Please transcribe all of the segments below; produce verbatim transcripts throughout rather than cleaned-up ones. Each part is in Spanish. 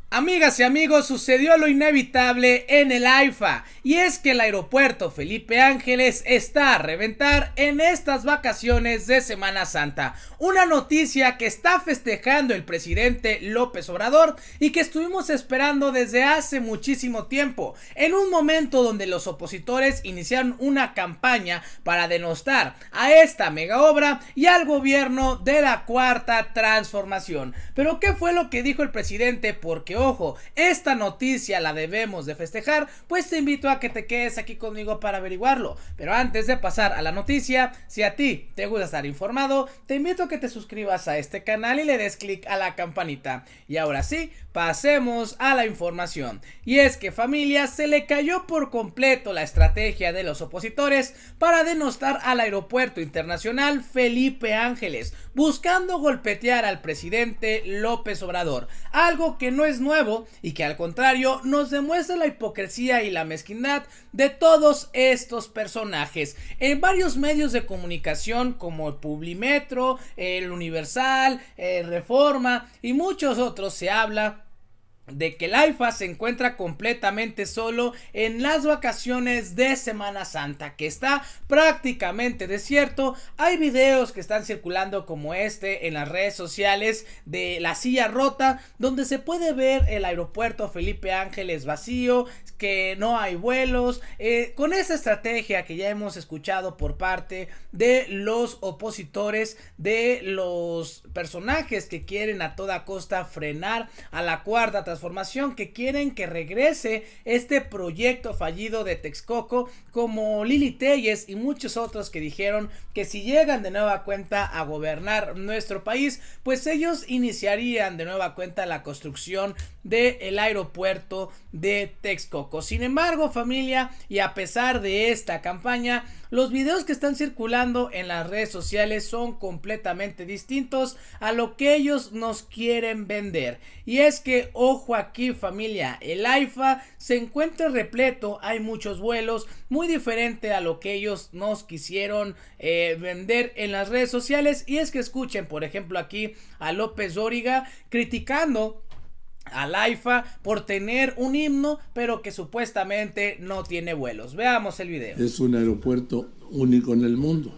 Amigas y amigos, sucedió lo inevitable en el AIFA, y es que el aeropuerto Felipe Ángeles está a reventar en estas vacaciones de Semana Santa. Una noticia que está festejando el presidente López Obrador y que estuvimos esperando desde hace muchísimo tiempo, en un momento donde los opositores iniciaron una campaña para denostar a esta mega obra y al gobierno de la Cuarta Transformación. Pero ¿qué fue lo que dijo el presidente? Porque ojo, esta noticia la debemos de festejar, pues te invito a que te quedes aquí conmigo para averiguarlo. Pero antes de pasar a la noticia, si a ti te gusta estar informado, te invito a que te suscribas a este canal y le des clic a la campanita. Y ahora sí, pasemos a la información. Y es que, familia, se le cayó por completo la estrategia de los opositores para denostar al aeropuerto internacional Felipe Ángeles, buscando golpetear al presidente López Obrador, algo que no es nuevo y que al contrario nos demuestra la hipocresía y la mezquindad de todos estos personajes. En varios medios de comunicación como el Publimetro, el Universal, el Reforma y muchos otros se habla de que el AIFA se encuentra completamente solo en las vacaciones de Semana Santa, que está prácticamente desierto. Hay videos que están circulando como este en las redes sociales de la silla rota, donde se puede ver el aeropuerto Felipe Ángeles vacío, que no hay vuelos, eh, con esa estrategia que ya hemos escuchado por parte de los opositores, de los personajes que quieren a toda costa frenar a la Cuarta Transformación, que quieren que regrese este proyecto fallido de Texcoco, como Lili Téllez y muchos otros que dijeron que si llegan de nueva cuenta a gobernar nuestro país, pues ellos iniciarían de nueva cuenta la construcción del aeropuerto de Texcoco. Sin embargo, familia, y a pesar de esta campaña, los videos que están circulando en las redes sociales son completamente distintos a lo que ellos nos quieren vender. Y es que, ojo aquí, familia, el AIFA se encuentra repleto, hay muchos vuelos, muy diferente a lo que ellos nos quisieron eh, vender en las redes sociales. Y es que escuchen, por ejemplo, aquí a López Dóriga criticando al AIFA por tener un himno, pero que supuestamente no tiene vuelos. Veamos el video. Es un aeropuerto único en el mundo,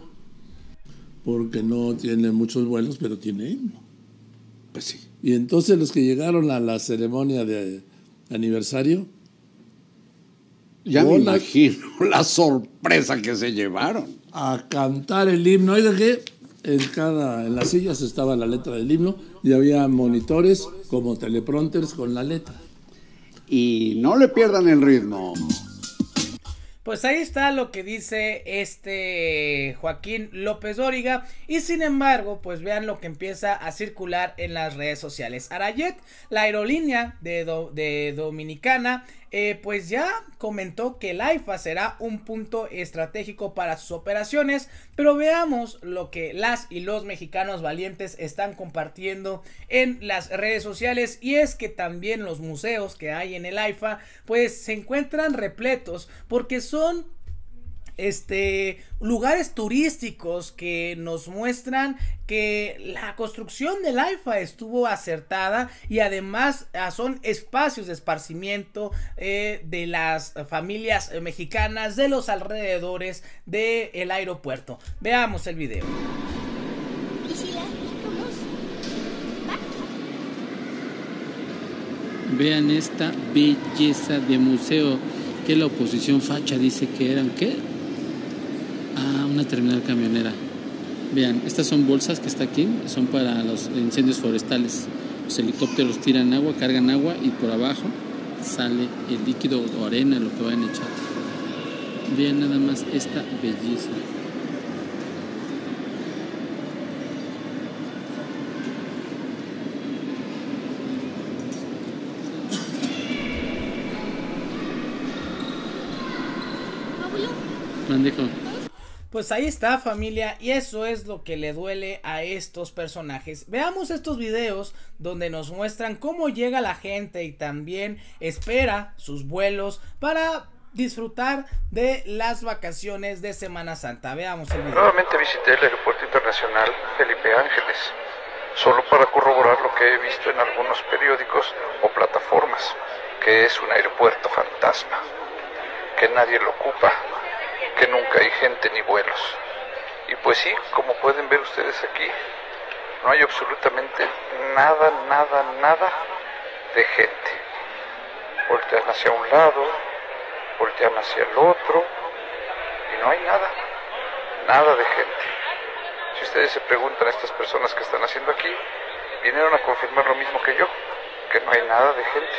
porque no tiene muchos vuelos, pero tiene himno. Pues sí. Y entonces los que llegaron a la ceremonia de aniversario, ya me imagino la sorpresa que se llevaron. A cantar el himno. Oiga que en cada, en las sillas estaba la letra del himno y había monitores como teleprompters con la letra. Y no le pierdan el ritmo. Pues ahí está lo que dice este Joaquín López Dóriga, y sin embargo, pues vean lo que empieza a circular en las redes sociales. Arayet, la aerolínea de, do, de Dominicana, eh, pues ya comentó que el AIFA será un punto estratégico para sus operaciones, pero veamos lo que las y los mexicanos valientes están compartiendo en las redes sociales, y es que también los museos que hay en el AIFA pues se encuentran repletos, porque son este lugares turísticos que nos muestran que la construcción del AIFA estuvo acertada, y además son espacios de esparcimiento eh, de las familias mexicanas de los alrededores del aeropuerto. Veamos el video. Vean esta belleza de museo que la oposición facha dice que eran, ¿qué? Ah, una terminal camionera. Vean, estas son bolsas que está aquí, son para los incendios forestales. Los helicópteros tiran agua, cargan agua y por abajo sale el líquido o arena, lo que vayan a echar. Vean nada más esta belleza. Mandejo. Pues ahí está, familia, y eso es lo que le duele a estos personajes. Veamos estos videos donde nos muestran cómo llega la gente y también espera sus vuelos para disfrutar de las vacaciones de Semana Santa. Veamos el video. Nuevamente visité el aeropuerto internacional Felipe Ángeles, solo para corroborar lo que he visto en algunos periódicos o plataformas. que es un aeropuerto fantasma, que nadie lo ocupa, que nunca hay gente ni vuelos. Y pues sí, como pueden ver ustedes aquí, no hay absolutamente nada, nada, nada de gente. Voltean hacia un lado, voltean hacia el otro, y no hay nada, nada de gente. Si ustedes se preguntan a estas personas que están haciendo aquí, vinieron a confirmar lo mismo que yo, que no hay nada de gente.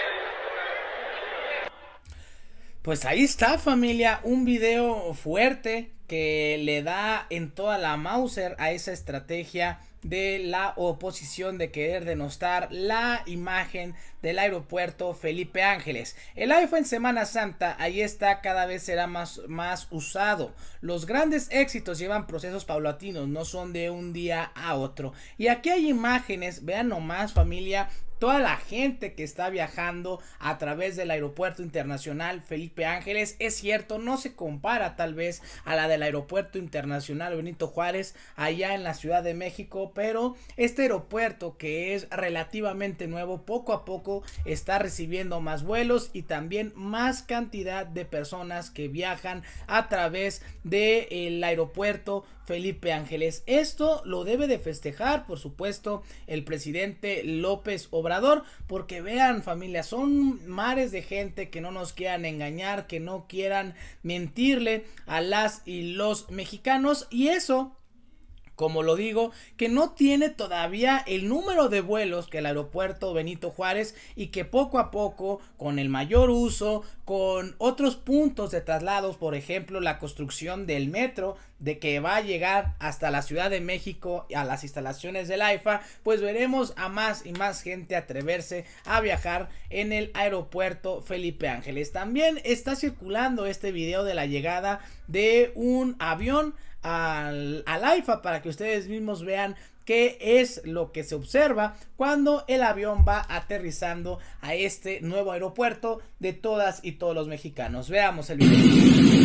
Pues ahí está, familia, un video fuerte que le da en toda la Mauser a esa estrategia de la oposición de querer denostar la imagen del aeropuerto Felipe Ángeles. El AIFA en Semana Santa, ahí está, cada vez será más, más usado. Los grandes éxitos llevan procesos paulatinos, no son de un día a otro. Y aquí hay imágenes, vean nomás, familia, toda la gente que está viajando a través del aeropuerto internacional Felipe Ángeles. Es cierto, no se compara tal vez a la del aeropuerto internacional Benito Juárez allá en la Ciudad de México, pero este aeropuerto, que es relativamente nuevo, poco a poco está recibiendo más vuelos y también más cantidad de personas que viajan a través del aeropuerto Felipe Ángeles. Esto lo debe de festejar, por supuesto, el presidente López Obrador, porque vean, familia, son mares de gente que no nos quieran engañar, que no quieran mentirle a las y los mexicanos, y eso, como lo digo, que no tiene todavía el número de vuelos que el aeropuerto Benito Juárez, y que poco a poco, con el mayor uso, con otros puntos de traslados, por ejemplo la construcción del metro, de que va a llegar hasta la Ciudad de México, a las instalaciones del AIFA, pues veremos a más y más gente atreverse a viajar en el aeropuerto Felipe Ángeles. También está circulando este video de la llegada de un avión al, al AIFA, para que ustedes mismos vean qué es lo que se observa cuando el avión va aterrizando a este nuevo aeropuerto de todas y todos los mexicanos. Veamos el video.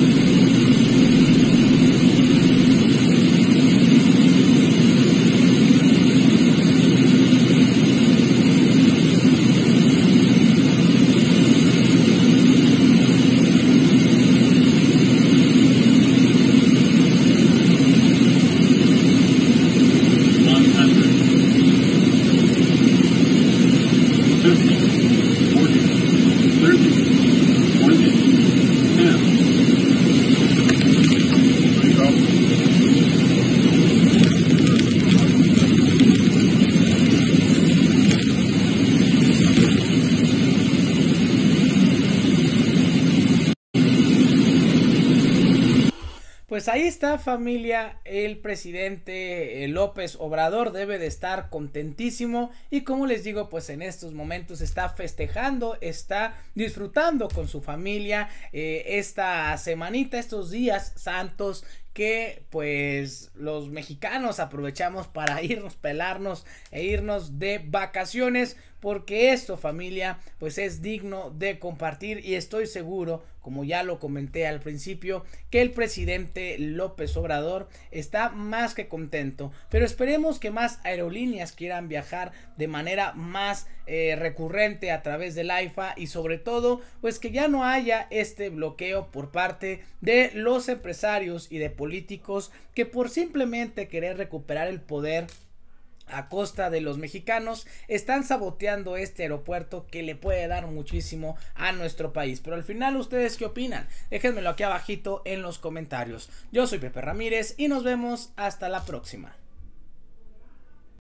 Pues ahí está, familia, el presidente López Obrador debe de estar contentísimo, y como les digo, pues en estos momentos está festejando, está disfrutando con su familia eh, esta semanita, estos días santos, que pues los mexicanos aprovechamos para irnos, pelarnos e irnos de vacaciones, porque esto, familia, pues es digno de compartir, y estoy seguro, como ya lo comenté al principio, que el presidente López Obrador está más que contento. Pero esperemos que más aerolíneas quieran viajar de manera más eh, recurrente a través del AIFA, y sobre todo pues que ya no haya este bloqueo por parte de los empresarios y de políticos que por simplemente querer recuperar el poder a costa de los mexicanos están saboteando este aeropuerto que le puede dar muchísimo a nuestro país. Pero al final, ¿ustedes qué opinan? Déjenmelo aquí abajito en los comentarios. Yo soy Pepe Ramírez y nos vemos hasta la próxima.